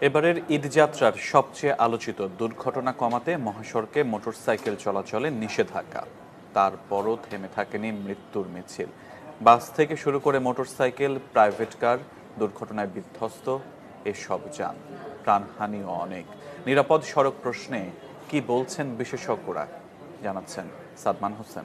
এবারের ঈদযাত্রার সবচেয়ে আলোচিত দুর্ঘটনা কমাতে মহাসড়কে মোটরসাইকেল চলাচলে নিষেধাজ্ঞা। তারপরও থেমে থাকেনি মৃত্যুর মিছিল। বাস থেকে শুরু করে মোটরসাইকেল, প্রাইভেট কার দুর্ঘটনায় বিধ্বস্ত এসব যান, প্রাণহানিও অনেক। নিরাপদ সড়ক প্রশ্নে কি বলছেন বিশেষজ্ঞরা, জানাচ্ছেন সাদমান হোসেন।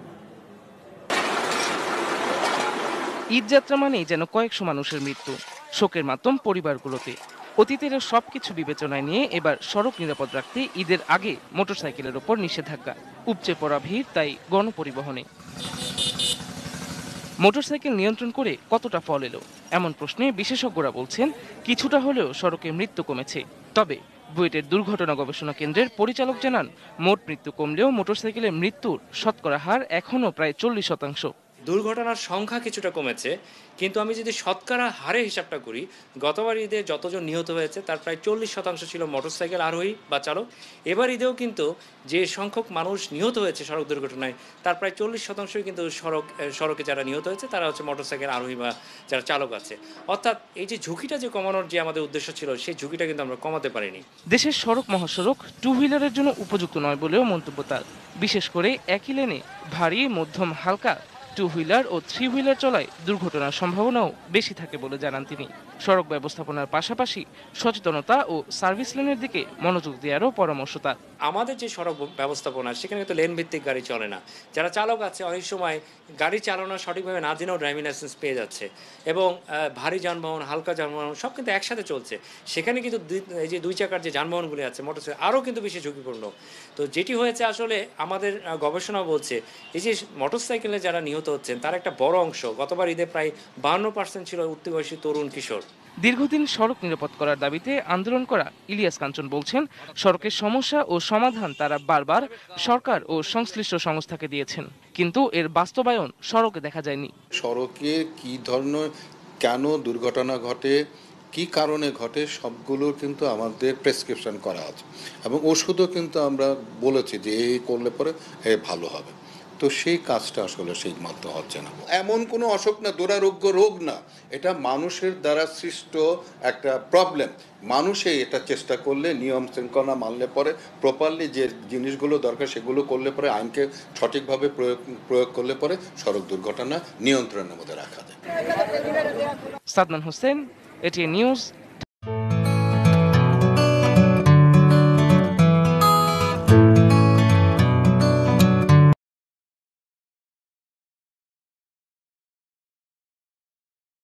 ঈদযাত্রা মানেই যেন কয়েকশো মানুষের মৃত্যু, শোকের মাধ্যম পরিবারগুলোতে। অতীতের সবকিছু বিবেচনায় নিয়ে এবার সড়ক নিরাপদ রাখতে ঈদের আগে মোটরসাইকেলের ওপর নিষেধাজ্ঞা। উপচে পড়া ভিড় তাই গণপরিবহনে। মোটরসাইকেল নিয়ন্ত্রণ করে কতটা ফল এলো এমন প্রশ্নে বিশেষজ্ঞরা বলছেন কিছুটা হলেও সড়কে মৃত্যু কমেছে। তবে বুয়েটের দুর্ঘটনা গবেষণা কেন্দ্রের পরিচালক জানান, মোট মৃত্যু কমলেও মোটরসাইকেলের মৃত্যুর শতকরা হার এখনও প্রায় 40%। দুর্ঘটনার সংখ্যা কিছুটা কমেছে, কিন্তু আমি যদি শতকরা হারে হিসাবটা করি, গতবার ঈদে যতজন নিহত হয়েছে তার প্রায় 40% ছিল মোটরসাইকেল আরোহী বা চালক। এবার ঈদেও কিন্তু যে সংখ্যক মানুষ নিহত হয়েছে সড়ক দুর্ঘটনায়, তার প্রায় 40%ই কিন্তু সড়কে যারা নিহত হয়েছে তারা হচ্ছে মোটরসাইকেল আরোহী বা যারা চালক আছে। অর্থাৎ এই যে ঝুঁকিটা যে কমানোর যে আমাদের উদ্দেশ্য ছিল, সেই ঝুঁকিটা কিন্তু আমরা কমাতে পারিনি। দেশের সড়ক মহাসড়ক টু হুইলারের জন্য উপযুক্ত নয় বলেও মন্তব্য তার। বিশেষ করে একই লেনে ভারী, মধ্যম, হালকা টু হুইলার ও থ্রি হুইলার চলায় দুর্ঘটনার সম্ভাবনাও বেশি থাকে বলে জানান তিনি। সড়ক ব্যবস্থাপনার পাশাপাশি সচেতনতা ও সার্ভিস লেনের দিকে মনোযোগ দেওয়ারও পরামর্শ তার। আমাদের যে সড়ক ব্যবস্থাপনা, সেখানে কিন্তু লেন ভিত্তিক গাড়ি চলে না। যারা চালক আছে অনেক সময় গাড়ি চালানো সঠিকভাবে না জেনেও ড্রাইভিং লাইসেন্স পেয়ে যাচ্ছে, এবং ভারী যানবাহন, হালকা যানবাহন সব কিন্তু একসাথে চলছে। সেখানে কিন্তু এই যে দুই চাকার যে যানবাহনগুলি আছে, মোটরসাইকেল, আরও কিন্তু বেশি ঝুঁকিপূর্ণ। তো যেটি হয়েছে আসলে আমাদের গবেষণা বলছে, এই যে মোটরসাইকেলে যারা নিহত হচ্ছেন তার একটা বড় অংশ গতবার ঈদে প্রায় 52% ছিল উঠতি বয়সী তরুণ কিশোর। দীর্ঘদিন সড়ক নিরাপদ করার দাবিতে আন্দোলন করা ইলিয়াস কাঞ্চন বলছেন, সড়কের সমস্যা ও সমাধান তারা বারবার সরকার ও সংশ্লিষ্ট সংস্থাকে দিয়েছেন, কিন্তু এর বাস্তবায়ন সড়কে দেখা যায়নি। সড়কে কি ধরনের কেন দুর্ঘটনা ঘটে, কি কারণে ঘটে, সবগুলোর কিন্তু আমাদের প্রেসক্রিপশন করা আছে, এবং ওষুধও কিন্তু আমরা বলেছি যে এই করলে পরে ভালো হবে। তো সেই কাজটা আসলে সেই মাত্র হচ্ছে না। এমন কোনো অসুখ না, দুরারোগ্য রোগ না, এটা মানুষের দ্বারা সৃষ্ট একটা প্রবলেম। মানুষই এটা চেষ্টা করলে, নিয়ম শৃঙ্খলা মানলে পরে, প্রপারলি যে জিনিসগুলো দরকার সেগুলো করলে পরে, আইনকে সঠিকভাবে প্রয়োগ করলে পরে সড়ক দুর্ঘটনা নিয়ন্ত্রণের মধ্যে রাখা যায়। Sadman Hossain, ATN news,